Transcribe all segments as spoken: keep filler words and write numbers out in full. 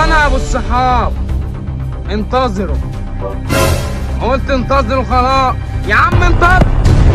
خلصانه يا ابو الصحاب. انتظروا. قلت انتظروا خلاص يا عم. انتظر.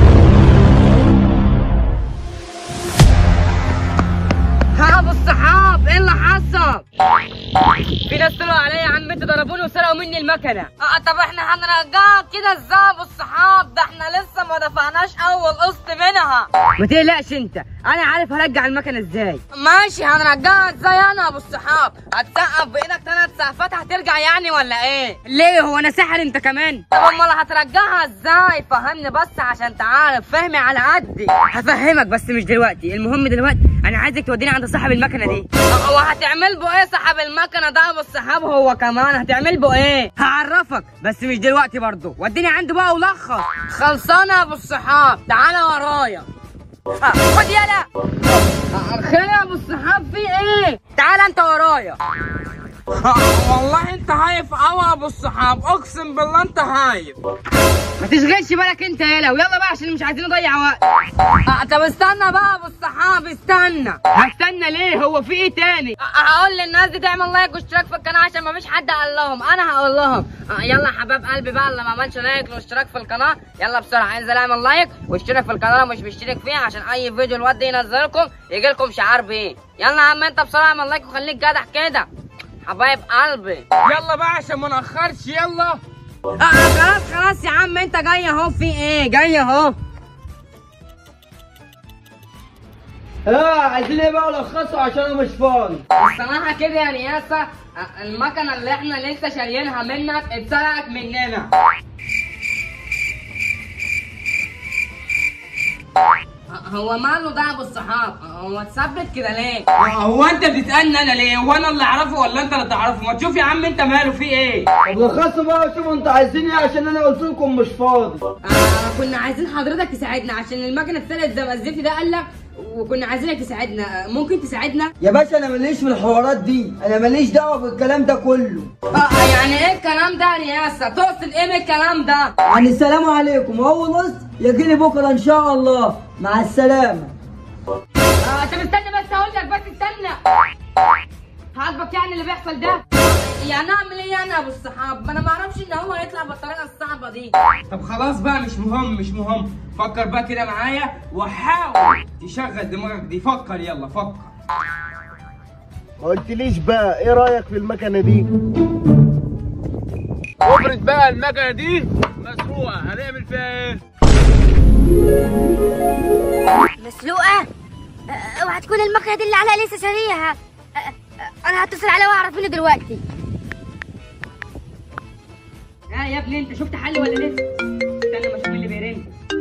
ها ابو الصحاب ايه اللي حصل؟ في ناس طلعوا عليا يا عم، انتوا ضربوني وسرقوا مني المكنه. اه طب احنا هنرجعها كده ازاي يا ابو الصحاب؟ ده احنا لسه ما دفعناش اول قسط منها. ما تقلقش انت، انا عارف هرجع المكنه ازاي. ماشي هنرجعها ازاي انا يا ابو الصحاب؟ هتسقف بايدك ثلاث سقفات هترجع يعني ولا ايه؟ ليه هو انا ساحر انت كمان؟ طب امال هترجعها ازاي؟ فهمني بس عشان تعرف فهمي على قدي. هفهمك بس مش دلوقتي، المهم دلوقتي انا عايزك توديني عند صاحب المكنه دي. هو هتعمل بو ايه صاحب المكنه ده يا ابو الصحاب؟ هو كمان هتعمل بو ايه؟ هعرفك بس مش دلوقتي برضه. وديني عنده بقى ولخص. خلصانه يا ابو الصحاب، تعالى ورايا. خد يلا. خير يا ابو الصحاب في ايه؟ تعالى انت ورايا. والله انت هايف قوي يا ابو الصحاب، اقسم بالله انت هايف. ما تشغلش بالك انت يلا، ويلا بقى عشان مش عايزين نضيع وقت. اه طب استنى بقى يا ابو الصحاب استنى. هستنى ليه؟ هو في ايه تاني؟ اه هقول للناس دي تعمل لايك واشتراك في القناه عشان ما فيش حد قال لهم، انا هقول لهم. اه يلا يا حباب قلبي بقى اللي ما عملش لايك واشتراك في القناه يلا بسرعه، عايز اعمل لايك واشترك في القناه لو مش مشترك فيها عشان اي فيديو الواد ينزلكم يجي لكم شعار بيه. يلا يا عم انت بسرعه اعمل لايك وخليك جدع كده حبايب قلبي. يلا بقى عشان ما ناخرش يلا. اه خلاص خلاص يا عم انت جاي اهو. في ايه؟ جاي اهو. اه عايزين ايه بقى لخصوا عشان انا مش فاضي. الصراحه كده يا رياسه المكنه اللي احنا لسه شاريينها منك اتسرقت مننا. هو ماله ده يا ابو الصحاب؟ هو اتثبت كده ليه؟ هو انت بتسالني انا ليه؟ هو انا اللي اعرفه ولا انت اللي تعرفه؟ ما تشوف يا عم انت ماله في ايه؟ طب لخصوا بقى وشوفوا انتوا عايزين ايه عشان انا قلت لكم مش فاضي. آه كنا عايزين حضرتك تساعدنا عشان المكنه اتسرقت زي ما الزفت ده قال لك، وكنا عايزينك تساعدنا. ممكن تساعدنا؟ يا باشا انا ماليش في الحوارات دي، انا ماليش دعوه بالكلام ده كله. اه يعني ايه الكلام ده يا رياسه؟ تقصد ايه بالكلام ده؟ يعني السلام عليكم، اول نص يجيلي بكره ان شاء الله، مع السلامه. اه طب استنى بس هقول لك، بس استنى. عاجبك يعني اللي بيحصل ده؟ يعني اعمل ايه انا يا ابو الصحاب؟ ما انا ما اعرفش ان هو يطلع بالطريقه الصعبه دي. طب خلاص بقى مش مهم مش مهم، فكر بقى كده معايا وحاول تشغل دماغك دي. فكر يلا فكر. ما قلتليش بقى ايه رايك في المكنه دي؟ افرض بقى المكنه دي مسروقه هنعمل فيها ايه؟ مسلوقه؟ أه، اوعى تكون المكنه دي اللي علاء لسه شاريها. أه، أه، انا هتصل عليه واعرف منه دلوقتي. ها يا ابني انت شفت حل ولا لسه؟ استنى ما اشوف اللي بيرن.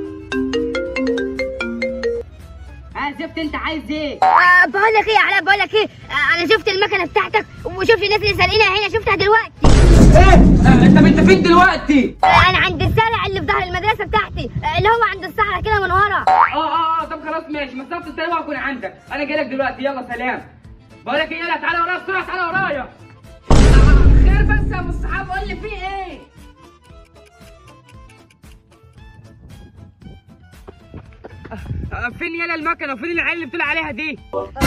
ها زفت انت عايز ايه؟ أه بقول لك ايه يا علاء، بقول لك ايه، أه انا شفت المكنه بتاعتك وشوف الناس اللي سارقينها هنا، شفتها دلوقتي. ايه؟ آه انت انت فين دلوقتي؟ أه انا عند الزرع اللي في ظهر المدرسه بتاعتي، أه اللي هو عند الصحراء كده من ورا. اه اه اه طب خلاص ماشي، مسافه الطريق وهكون عندك، انا جاي لك دلوقتي. يلا سلام. بقول لك ايه، يلا تعالى ورايا بسرعه، تعالى ورايا. آه خير بس يا ابو الصحاب، قول لي في ايه؟ آه فين يلا المكنه وفين العيال اللي بتقول عليها دي؟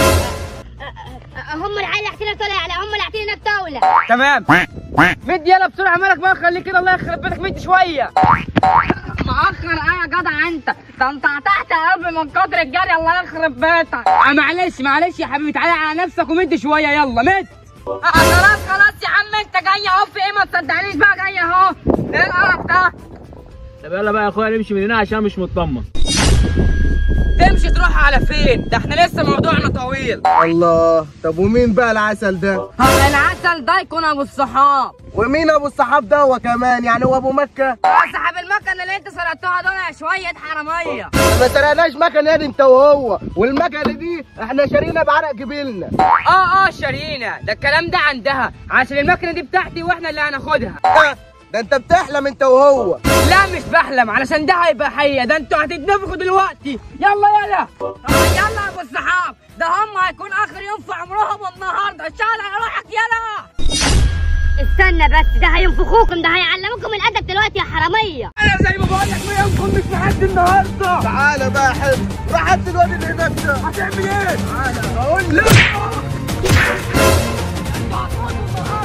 هم العيال اللي احتنا طالع على هم اللي احتنا هناك طاوله. تمام. مد يلا بسرعه، مالك بقى؟ خليك كده الله يخرب بيتك، مد شويه. مأخر ايه يا جدع انت؟ ده انت تحت قلبي من كتر الجري، الله يخرب بيتك. آه معلش معلش يا حبيبي، تعالى على نفسك ومد شويه، يلا مد. آه خلاص خلاص يا عم انت جاي اهو. في ايه؟ ما تصدقنيش بقى، جاي اهو. ايه القرف ده؟ طب يلا بقى يا اخويا نمشي من هنا عشان مش مطمن. تمشي تروح على فين؟ ده احنا لسه موضوعنا طويل. الله، طب ومين بقى العسل ده؟ ها العسل ده يكون ابو الصحاب. ومين ابو الصحاب ده هو كمان؟ يعني هو ابو مكه؟ اه صاحب المكنه اللي انت سرقتها دول يا شويه حراميه. ما سرقناش مكنه دي انت وهو، والمكنه دي احنا شارينا بعرق جبيلنا. اه اه شارينا، ده الكلام ده عندها عشان المكنه دي بتاعتي واحنا اللي هناخدها. اه ده انت بتحلم انت وهو. لا مش بحلم، علشان ده هيبقى حقيقه، ده انتوا هتتنفخوا دلوقتي. يلا يلا آه يلا يا ابو الصحاب، ده هم هيكون اخر يوم في عمرهم النهارده. شالع روحك يلا. استنى بس، ده هينفخوكم، ده هيعلموكم الادب دلوقتي يا حراميه. انا زي ما بقول لك ما ينفخ مش لحد النهارده. تعالى بقى يا حلو، روح هات الواد اللي هناك ده. هتعمل ايه؟ تعالى اقول لا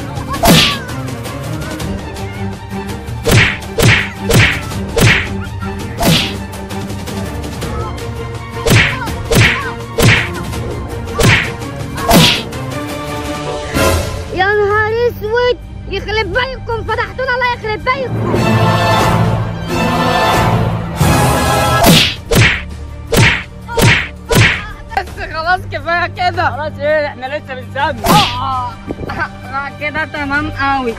يا نهار اسود، يخرب بيكم، فتحتونا الله يخرب بيكم. بس خلاص كفايه كده. خلاص ايه، احنا لسه بنسمي. اه لا كده تمام قوي.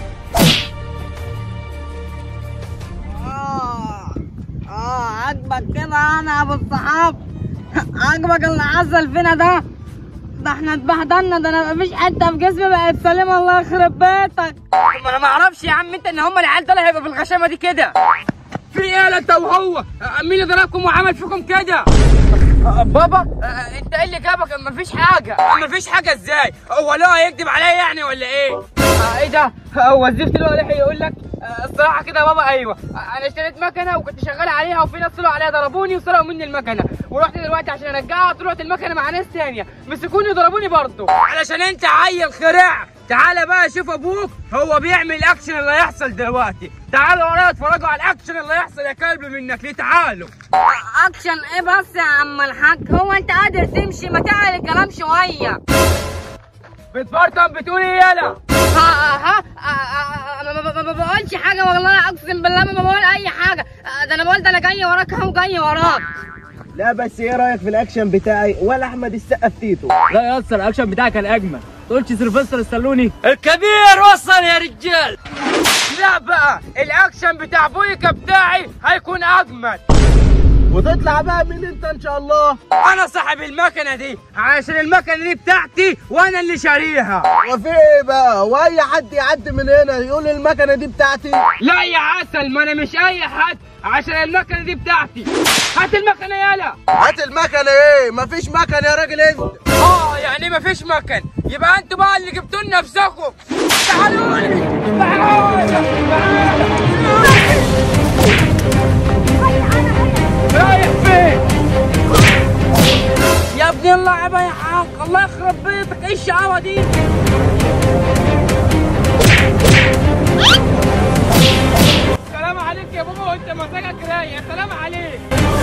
اه اه عاجبك كده انا يا ابو الصحاب؟ عاجبك اللي حصل فينا ده؟ ده احنا اتبهدلنا، ده انا مفيش حته في جسمي بقت سليمه، الله يخرب بيتك. ما انا ما اعرفش يا عم انت ان هم العيال دول هيبقوا بالغشامه دي كده. في ايه انت وهو؟ مين اللي ضربكم وعمل فيكم كده؟ بابا انت ايه اللي جابك؟ مفيش حاجه. مفيش حاجه ازاي؟ هو لا هيكدب عليا يعني ولا ايه؟ آه ايه ده؟ هو الزفت اللي هو لحق يقول لك؟ آه الصراحه كده يا بابا ايوه، آه انا اشتريت مكنه وكنت شغال عليها وفي ناس طلعوا عليها ضربوني وسرقوا مني المكنه، ورحت دلوقتي عشان ارجعها طلعت المكنه مع ناس ثانيه مسكوني وضربوني برضه علشان انت عيل خرع. تعالى بقى شوف ابوك هو بيعمل الاكشن اللي هيحصل دلوقتي. تعالوا ورايا اتفرجوا على الاكشن اللي هيحصل يا كلب منك ليه. تعالوا. اكشن ايه بس يا عم الحاج؟ هو انت قادر تمشي؟ ما تعمل الكلام شويه. بتفرطم بتقول ايه يالا؟ ها ها ما بقولش حاجه والله، اقسم بالله ما بقول اي حاجه. ده انا بقول ده انا جاي وراك اهو، جاي وراك. لا بس ايه رايك في الاكشن بتاعي ولا احمد السقا في تيتو؟ لا يا اسطى الاكشن بتاعك كان اجمل. تقولش سيلفستر ستالوني الكبير وصل يا رجال. لا بقى الاكشن بتاع بويكا بتاعي هيكون اجمل. وتطلع بقى مين انت ان شاء الله؟ انا صاحب المكنه دي عشان المكنه دي بتاعتي وانا اللي شاريها. وفي ايه بقى؟ واي حد يعدي من هنا يقول المكنه دي بتاعتي؟ لا يا عسل، ما انا مش اي حد عشان المكنه دي بتاعتي. هات المكنه يالا. هات المكنه ايه؟ مفيش مكنه يا راجل انت. اه يعني مفيش مكن؟ يبقى انتوا بقى اللي جبتوا لنا نفسكم. تعالوا لي تعالوا تعالوا. رايح فين؟ يا ابني اللعبة يا حاج، الله يخرب بيتك، ايه الشقاوة دي؟ سلام عليك يا بابا وانت مزاجك رايق، سلام عليك.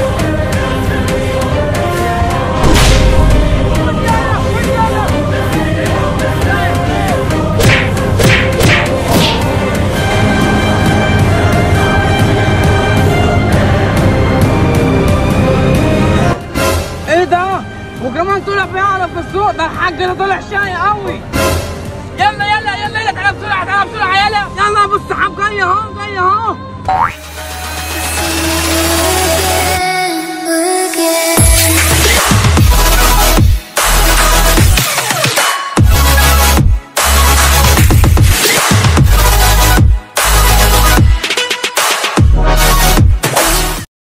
ايه ده؟ وكمان طلع بيعرف السوق ده، الحاج ده طلع شاي قوي. يلا يلا يلا يلا تعالى بسرعه تعالى بسرعه يلا يلا يا ابو الصحاب، جاي اهو جاي اهو.